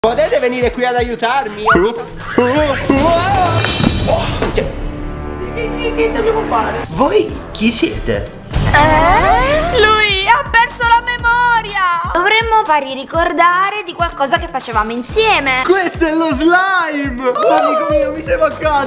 Potete venire qui ad aiutarmi? Che dobbiamo fare? Voi chi siete? Lui ha perso la memoria. Dovremmo fargli ricordare di qualcosa che facevamo insieme. Questo è lo slime! Amico mio, mi sei mancato!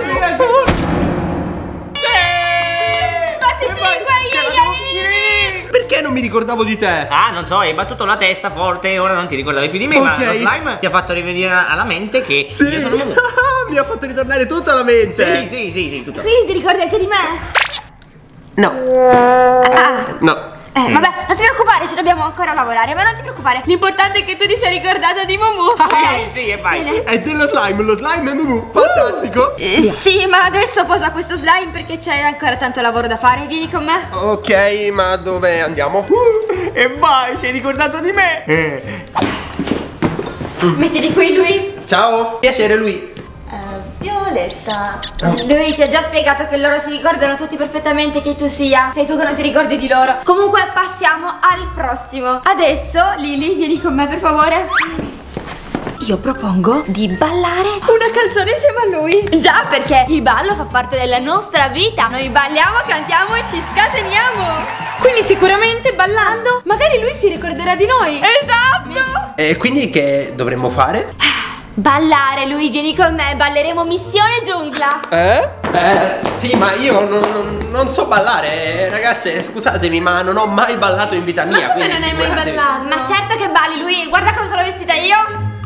Perché non mi ricordavo di te? Ah, non so, hai battuto la testa forte e ora non ti ricordavi più di me. Ma lo slime ti ha fatto rivenire alla mente che sì. Io sono Mumu. Mi ha fatto ritornare tutta la mente. Sì, tutto. Quindi ti ricordi anche di me? No. No. Vabbè, non ti preoccupare, ci dobbiamo ancora lavorare, ma non ti preoccupare. L'importante è che tu ti sia ricordata di Mumu. Sì, e vai. Bene. È dello slime, lo slime è Mumu. Fantastico. Sì, ma adesso posa questo slime perché c'è ancora tanto lavoro da fare. Vieni con me. Ok, ma dove andiamo? E vai, sei ricordato di me. Mettiti qui, lui. Ciao. Piacere, lui. Violetta. Lui ti ha già spiegato che loro si ricordano tutti perfettamente chi tu sia. Sei tu che non ti ricordi di loro. Comunque passiamo al prossimo. Adesso, Lily, vieni con me per favore. Io propongo di ballare una canzone insieme a lui. Già, perché il ballo fa parte della nostra vita. Noi balliamo, cantiamo e ci scateniamo. Quindi sicuramente ballando magari lui si ricorderà di noi. Esatto. E quindi che dovremmo fare? Ballare, lui, vieni con me. Balleremo Missione Giungla. Sì, ma io non so ballare. Ragazze, scusatemi, ma non ho mai ballato in vita mia. Ma come non hai mai ballato? Ma certo che balli, lui. Guarda come sono vestita io.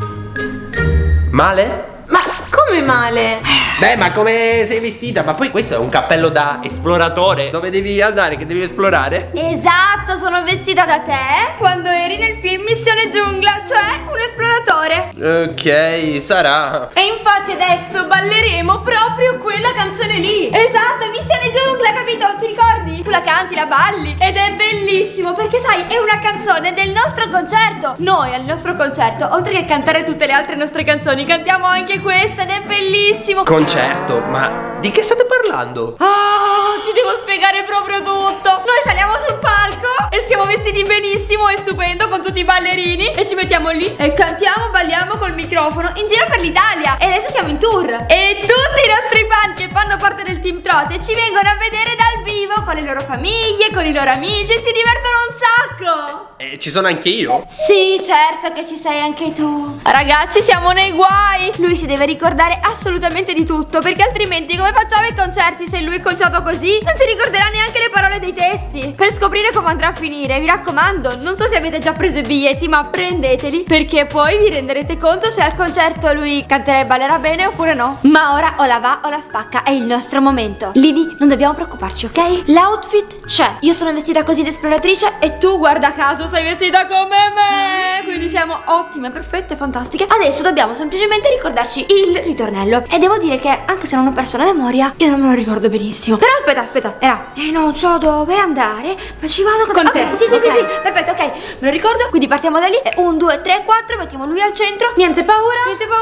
Male? Ma come male? Beh, ma come sei vestita? Ma poi questo è un cappello da esploratore. Dove devi andare? Che devi esplorare? Esatto, sono vestita da te quando eri nel film Missione Giungla, cioè un esploratore. Ok, sarà. E infatti adesso balleremo proprio quella canzone lì. Esatto, Missione Giungla, capito? Ti ricordi? Tu la canti, la balli ed è bellissimo perché sai, è una canzone del nostro concerto. Noi al nostro concerto, oltre che cantare tutte le altre nostre canzoni, cantiamo anche questa ed è bellissimo. Concerto? Ma di che state parlando? Ti devo spiegare proprio tutto. Noi saliamo sul palco E siamo vestiti benissimo e stupendo con tutti i ballerini. E ci mettiamo lì e cantiamo, balliamo col microfono in giro per l'Italia. E adesso siamo in tour. e tutti i nostri fan che fanno parte del Team Trote Ci vengono a vedere dal vivo con le loro famiglie, con i loro amici e si divertono un sacco. Ci sono anche io? Sì, certo che ci sei anche tu. Ragazzi, siamo nei guai. Lui si deve ricordare assolutamente di tutto, perché altrimenti come facciamo i concerti se lui è conciato così? Non si ricorderà neanche le parole dei testi. Per scoprire come andrà a finire, mi raccomando, non so se avete già preso i biglietti, ma prendeteli, perché poi vi renderete conto se al concerto lui canterà e ballerà bene oppure no. Ma ora o la va o la spacca, è il nostro momento. Lily, non dobbiamo preoccuparci, ok? L'outfit c'è. Io sono vestita così da esploratrice e tu, guarda caso, sei vestita come me. Quindi siamo ottime, perfette, fantastiche. Adesso dobbiamo semplicemente ricordarci il ritornello. E devo dire che anche se non ho perso la memoria, io non me lo ricordo benissimo. Però aspetta, era e non so dove andare, ma ci vado con te. Sì, perfetto, ok, me lo ricordo. Quindi partiamo da lì e 1, 2, 3, 4, mettiamo lui al centro. Niente paura.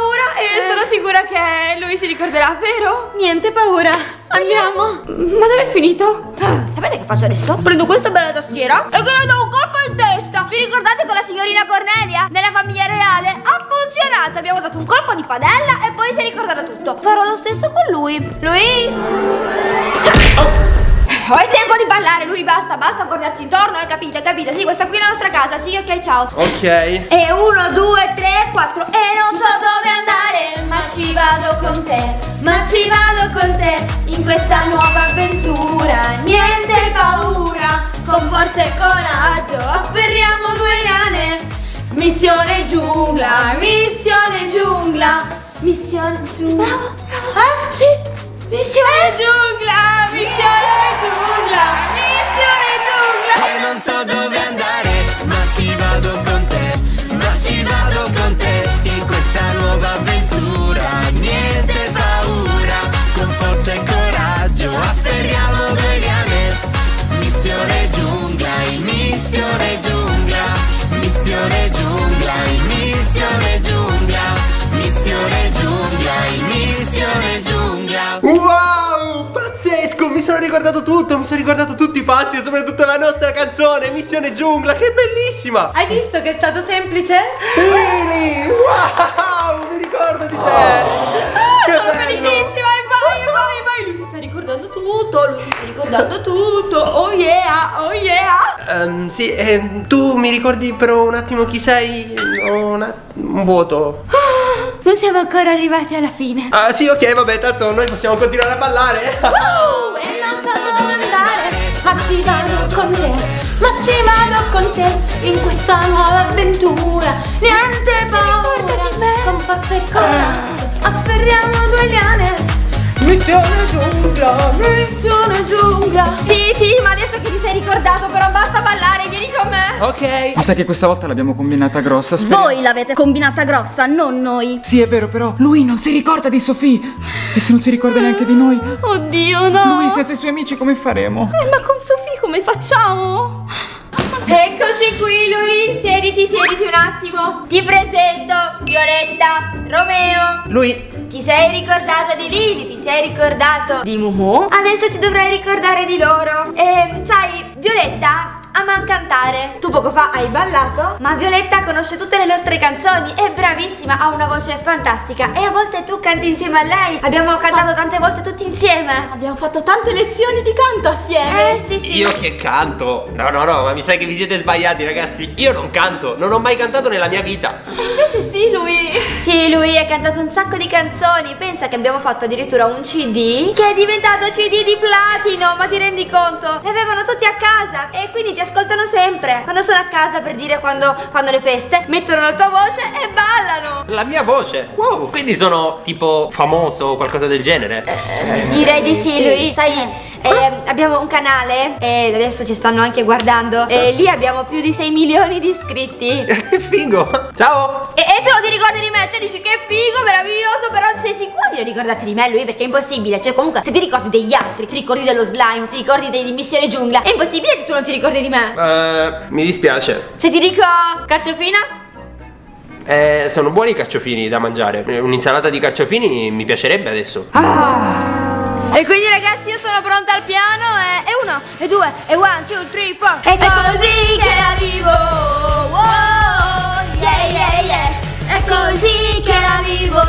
E sono sicura che lui si ricorderà, vero? Niente paura. Andiamo. Ma dove è finito? Sapete che faccio adesso? Prendo questa bella tastiera e che le do un colpo in testa. Vi ricordate con la signorina Cornelia? Nella famiglia reale? Ha funzionato. Abbiamo dato un colpo di padella e poi si è ricordato tutto. Farò lo stesso con lui. È tempo di ballare, lui, basta guardarci intorno, hai capito? Sì, questa qui è la nostra casa, sì, ok, ciao. Ok. E 1, 2, 3, 4 e non so dove andare, ma ci vado con te, in questa nuova avventura. Niente paura, con forza e coraggio afferriamo due liane. Missione giungla. Bravo. Sì. Missione giungla. E non so dove andare, ma ci vado con te, in questa nuova avventura. Niente paura, con forza e coraggio afferriamo due liane. Missione giungla, in missione giungla, missione giungla, in missione giungla, missione giungla, in missione giungla. Wow, pazzesco, mi sono ricordato tutto, tutti i passi e soprattutto la nostra canzone Missione Giungla, che è bellissima. Hai visto che è stato semplice? Lili, wow, mi ricordo di te. Che Sono bello. felicissima e vai. Lui si sta ricordando tutto. Oh yeah. Sì, tu mi ricordi però un attimo chi sei? Ho un vuoto. Non siamo ancora arrivati alla fine. Ah sì, ok, vabbè, tanto noi possiamo continuare a ballare. E non so dove andare, ma ci vado con te in questa nuova avventura. Niente paura, con forza e coraggio afferriamo due liane. Missione giungla. Sì, ma adesso che ti sei ricordato, però basta ballare, vieni con me. Ok. Mi sa che questa volta l'abbiamo combinata grossa. Voi l'avete combinata grossa, non noi. Sì, è vero, però lui non si ricorda di Sofì. E se non si ricorda neanche di noi, Oddio, no. lui senza i suoi amici come faremo? Ma con Sofì come facciamo? Eccoci qui, lui. Siediti un attimo. Ti presento Violetta, Romeo. Lui. Ti sei ricordato di Lili, ti sei ricordato di Mumu. Adesso ti dovrai ricordare di loro. E sai, Violetta ama cantare. Tu poco fa hai ballato, ma Violetta conosce tutte le nostre canzoni. È bravissima, ha una voce fantastica. E a volte tu canti insieme a lei. Abbiamo cantato tante volte tutti insieme. Abbiamo fatto tante lezioni di canto assieme. Sì. Io che canto? No, ma mi sa che vi siete sbagliati, ragazzi. Io non canto, non ho mai cantato nella mia vita. Invece sì, lui. Sì, lui ha cantato un sacco di canzoni. Pensa che abbiamo fatto addirittura un CD che è diventato CD di platino. Ma ti rendi conto? Li avevano tutti a casa e quindi ti ascoltano sempre. Quando sono a casa, per dire, quando fanno le feste, mettono la tua voce e ballano. La mia voce? Wow, quindi sono tipo famoso o qualcosa del genere? Direi di sì, lui. Sai, abbiamo un canale e adesso ci stanno anche guardando. E lì abbiamo più di 6 milioni di iscritti. Che figo. Ciao. E te lo ti ricordi di me? Cioè dici che figo, meraviglioso. Però sei sicuro di non ricordarti di me, lui? Perché è impossibile. Cioè comunque se ti ricordi degli altri, ti ricordi dello slime, ti ricordi di Missione Giungla, è impossibile che tu non ti ricordi di me. Mi dispiace. Se ti dico carciofina? Sono buoni i carciofini da mangiare. Un'insalata di carciofini mi piacerebbe adesso. E quindi ragazzi io sono pronta al piano. E 1, e 2, e 1, 2, 3, 4. È così che la vivo. Oh, yeah. È così che la vivo.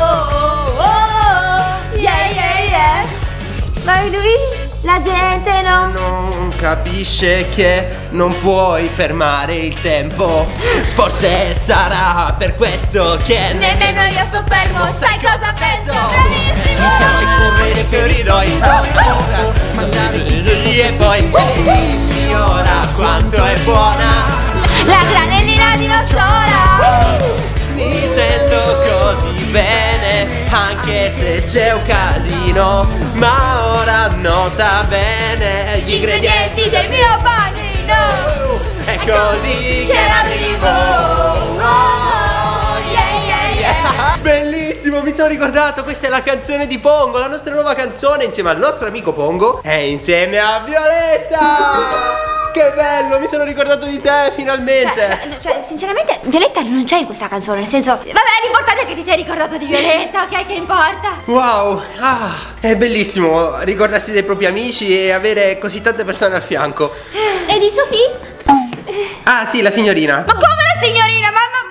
Oh, yeah. Ma lui? La gente non capisce che non puoi fermare il tempo. Forse sarà per questo che nemmeno io sto fermo. Sai cosa penso? Bravissimo! Mi piace correre per i tuoi mandare i titoli e poi dimmi ora quanto è buona la granellina di nocciola. Mi sento così bene, anche se c'è un casino. Ma ora nota bene gli ingredienti del mio panino. È così che la vivo. Oh, yeah. Bellissimo, mi sono ricordato. Questa è la canzone di Pongo, la nostra nuova canzone insieme al nostro amico Pongo e insieme a Violetta. Che bello, mi sono ricordato di te finalmente. Cioè sinceramente Violetta non c'è in questa canzone. Nel senso, vabbè, l'importante è che ti sei ricordato di Violetta. Ok, che importa? Wow, è bellissimo ricordarsi dei propri amici e avere così tante persone al fianco. E di Sofì? Ah sì, la signorina. Ma come la signorina?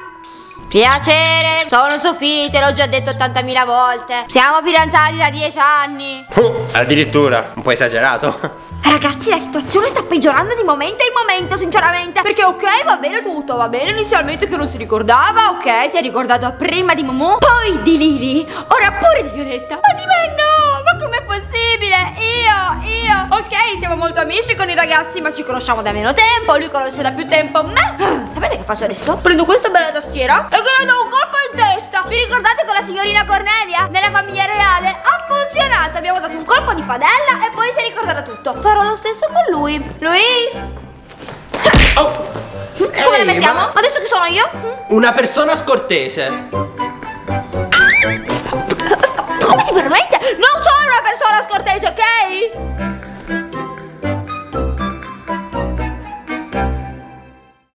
Piacere, sono Sofì, te l'ho già detto 80.000 volte. Siamo fidanzati da 10 anni. Addirittura, un po' esagerato. Ragazzi, la situazione sta peggiorando di momento in momento, sinceramente. Perché ok, va bene tutto, va bene inizialmente che non si ricordava. Ok, si è ricordato prima di Mumu, poi di Lili, ora pure di Violetta. Ma di me no, ma com'è possibile? Io ok, siamo molto amici con i ragazzi, ma ci conosciamo da meno tempo. Lui conosce da più tempo me. Sapete che faccio adesso? Prendo questa bella tastiera e che le do un colpo in testa. Vi ricordate con la signorina Cornelia? Nella famiglia reale? Ha funzionato, abbiamo dato un colpo di padella e poi si è ricordato tutto. Farò lo stesso con lui. Come le mettiamo? Adesso che sono io? Una persona scortese.